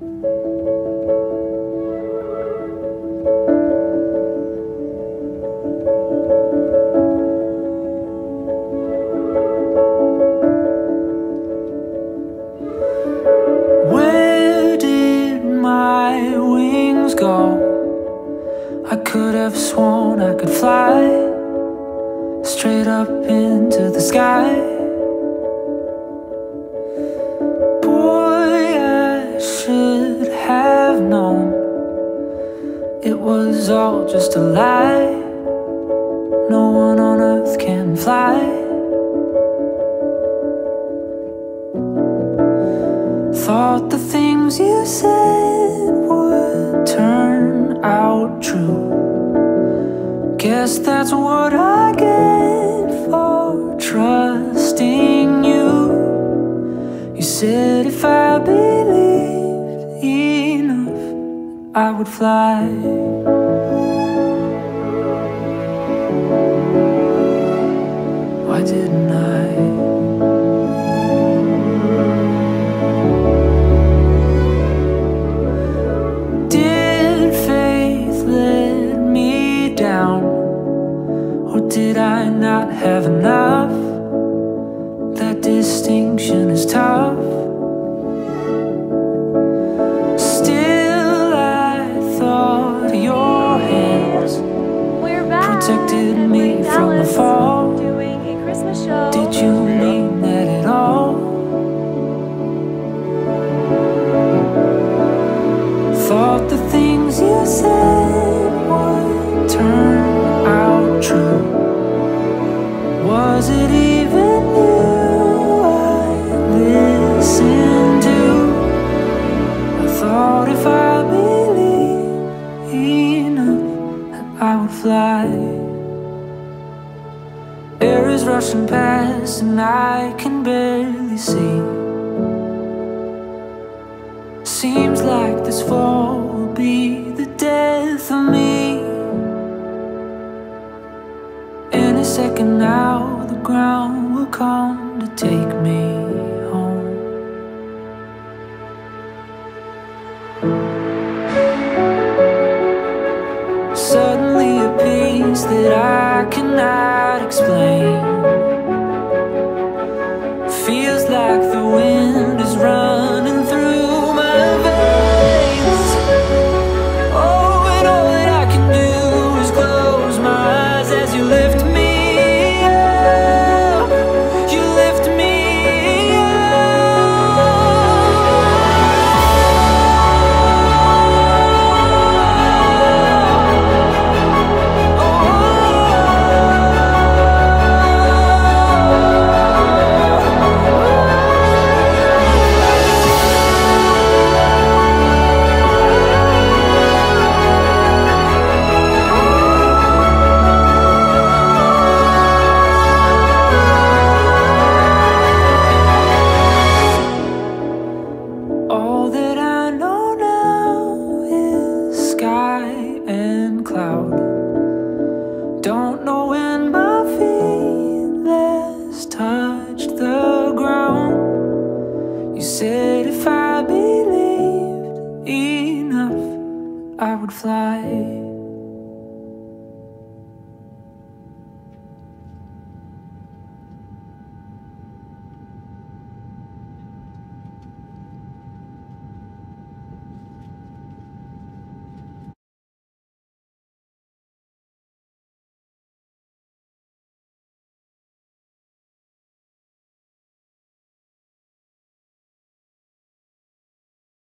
Where did my wings go? I could have sworn I could fly straight up into the sky. Boy, I should have known it was all just a lie. No one on earth can fly. Thought the things you said would turn out true. Guess that's what I get for trusting you. You said if I believed enough, I would fly. Why didn't I? Or did I not have enough? That distinction is tough. Still, I thought your hands protected me from the fall. Doing a Christmas show. Did you mean that at all? Thought the things you said would turn out true. Was it even you I listened to? I thought if I believed enough that I would fly. Air is rushing past and I can barely see. Seems like this fall will be the death of me. Any second now, the ground will come to take me home. Suddenly a peace that I cannot explain. Feels like the wind is running through my veins. Oh, and all that I can do is close my eyes as you lift me. All that I know now is sky and cloud. Don't know when my feet last touched the ground. You said if I believed enough, I would fly.